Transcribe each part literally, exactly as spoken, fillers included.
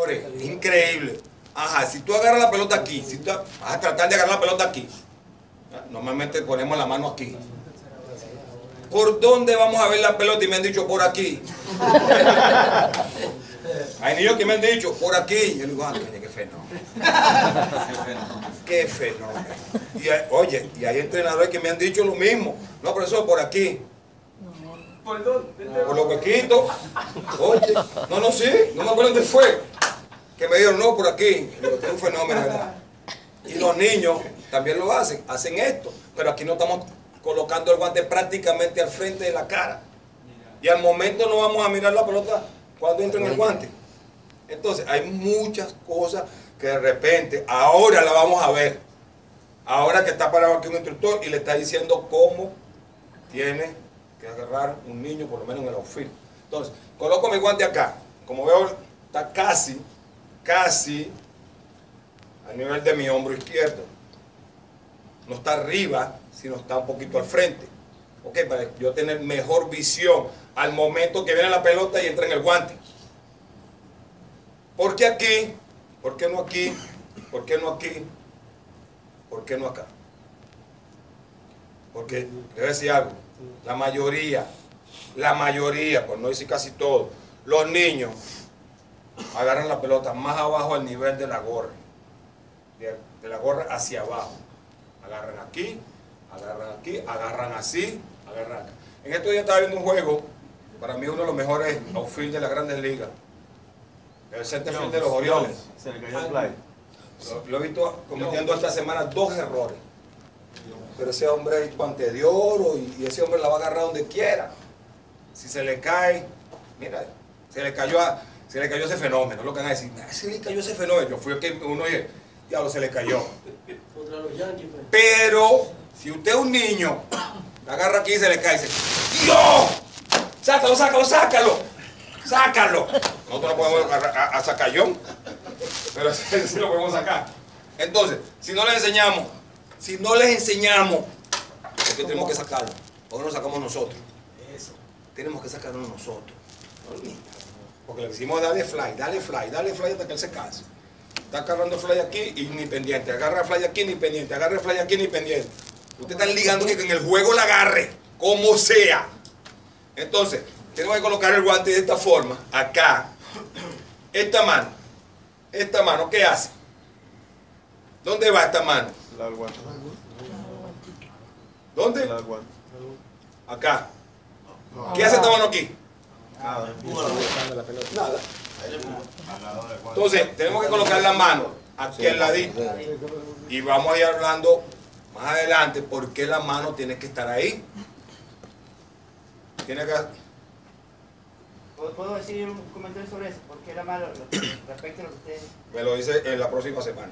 Señores, increíble. Ajá, si tú agarras la pelota aquí, si tú vas a tratar de agarrar la pelota aquí, normalmente ponemos la mano aquí. ¿Por dónde vamos a ver la pelota? Y me han dicho, por aquí. Hay niños que me han dicho, por aquí. Y yo digo, ah, qué fenómeno. Qué fenómeno. Y hay, oye, y hay entrenadores que me han dicho lo mismo. No, profesor, por aquí. ¿Por dónde? Por los huequitos. Oye, no, no, sí, no me acuerdo dónde fue. Que me dijeron, no, por aquí. Y digo, es un fenómeno, ¿verdad? Y los niños también lo hacen, hacen esto. Pero aquí no estamos colocando el guante prácticamente al frente de la cara. Y al momento no vamos a mirar la pelota cuando entra en el guante. Entonces, hay muchas cosas que de repente, ahora la vamos a ver. Ahora que está parado aquí un instructor y le está diciendo cómo tiene que agarrar un niño, por lo menos en el outfield. Entonces, coloco mi guante acá. Como veo, está casi, casi a nivel de mi hombro izquierdo. No está arriba, sino está un poquito al frente. Ok, para yo tener mejor visión al momento que viene la pelota y entra en el guante. ¿Por qué aquí? ¿Por qué no aquí? ¿Por qué no aquí? ¿Por qué no acá? Porque, le voy a decir algo, la mayoría, la mayoría, por no decir casi todo, los niños agarran la pelota más abajo al nivel de la gorra, de, de la gorra hacia abajo. Agarran aquí, agarran aquí, agarran así, agarran acá. En estos días estaba viendo un juego, para mí uno de los mejores outfield de las Grandes Ligas, el centerfield de los Orioles. Se le cayó el fly. Lo, lo he visto cometiendo esta semana dos errores. Pero ese hombre es guante de oro y, y ese hombre la va a agarrar donde quiera. Si se le cae, mira, se le cayó a, se le cayó ese fenómeno, lo que van a decir, se le cayó ese fenómeno. Yo fui el que uno y diablo, se le cayó. Pero si usted es un niño, la agarra aquí y se le cae y dice, ¡Dios! ¡Sácalo, sácalo, sácalo! ¡Sácalo! Nosotros no podemos agarrar a, a sacallón, pero sí, sí lo podemos sacar. Entonces, si no les enseñamos, si no les enseñamos, porque tenemos que sacarlo, o no lo sacamos nosotros. Eso. Tenemos que sacarlo nosotros, no los niños. Porque le decimos dale fly, dale fly, dale fly hasta que él se canse. Está agarrando fly aquí y ni pendiente, agarra fly aquí ni pendiente, agarra fly aquí ni pendiente. Usted está ligando que en el juego la agarre, como sea. Entonces, tenemos que colocar el guante de esta forma, acá. Esta mano, esta mano, ¿qué hace? ¿Dónde va esta mano? La del guante. ¿Dónde? La del guante. Acá. ¿Qué hace esta mano aquí? Nada. Nada. Entonces, tenemos que colocar la mano aquí al ladito. Y vamos a ir hablando más adelante por qué la mano tiene que estar ahí. Tiene que... ¿Puedo decir un comentario sobre eso? ¿Por qué la mano respecto a lo que usted... Me lo dice en la próxima semana.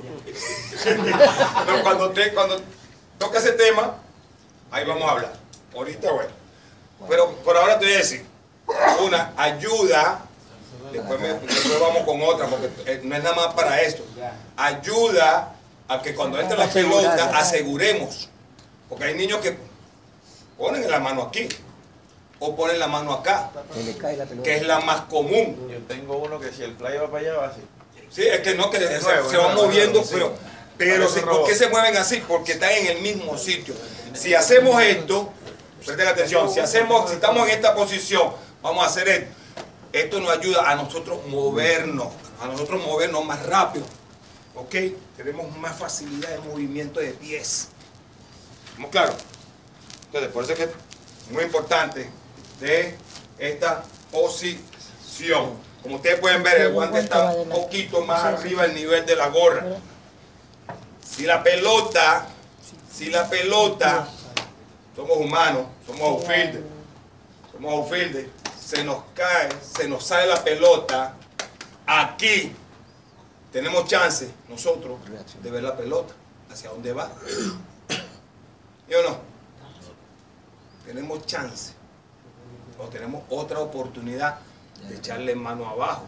Pero cuando, te, cuando toque ese tema, ahí vamos a hablar. Ahorita, bueno. Pero por ahora te voy a decir, una, ayuda, después, me, después vamos con otra, porque no es nada más para esto. Ayuda a que cuando entre la pelota aseguremos. Porque hay niños que ponen la mano aquí, o ponen la mano acá, que es la más común. Yo tengo uno que si el fly va para allá va así. Sí, es que no, que se, nuevo, se van nuevo, moviendo, nuevo, sí. pero, pero si, ¿por qué se mueven así? Porque están en el mismo sitio. Si hacemos esto, presten atención, si hacemos, si estamos en esta posición, vamos a hacer esto. Esto nos ayuda a nosotros movernos, a nosotros movernos más rápido. ¿Ok? Tenemos más facilidad de movimiento de pies. ¿Estamos claros? Entonces, por eso es que es muy importante de esta posición. Como ustedes pueden ver, el guante está un poquito más arriba del nivel de la gorra. Si la pelota, si la pelota, somos humanos, somos outfielders, somos outfielders, se nos cae, se nos sale la pelota, aquí tenemos chance nosotros de ver la pelota, hacia dónde va. ¿Sí o no? Tenemos chance, o tenemos otra oportunidad de echarle mano abajo.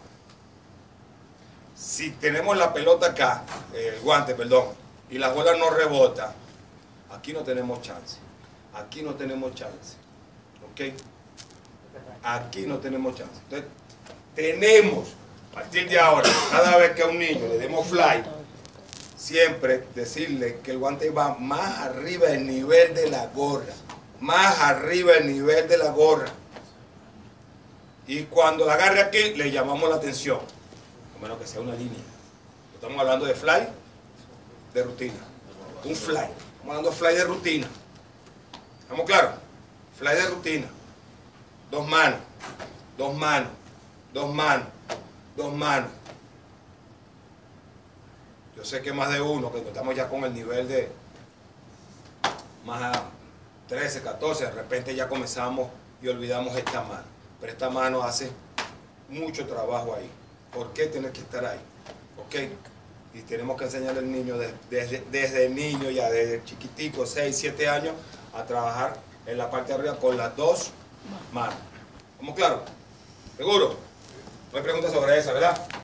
Si tenemos la pelota acá, el guante, perdón, y la bola no rebota, aquí no tenemos chance. Aquí no tenemos chance. ¿Ok? Aquí no tenemos chance. Entonces, tenemos A partir de ahora, cada vez que a un niño le demos fly, siempre decirle que el guante va más arriba del nivel de la gorra. Más arriba del nivel de la gorra. Y cuando la agarre aquí, le llamamos la atención. A menos que sea una línea. Estamos hablando de fly de rutina. Un fly. Estamos hablando de fly de rutina. ¿Estamos claros? Fly de rutina. Dos manos. Dos manos. Dos manos. Dos manos. Yo sé que más de uno, que estamos ya con el nivel de más a trece, catorce, de repente ya comenzamos y olvidamos esta mano. Pero esta mano hace mucho trabajo ahí. ¿Por qué tiene que estar ahí? ¿Ok? Y tenemos que enseñarle al niño desde, desde, desde el niño, ya desde chiquitico, seis, siete años, a trabajar en la parte de arriba con las dos manos. ¿Estamos claros? ¿Seguro? No hay preguntas sobre esa, ¿verdad?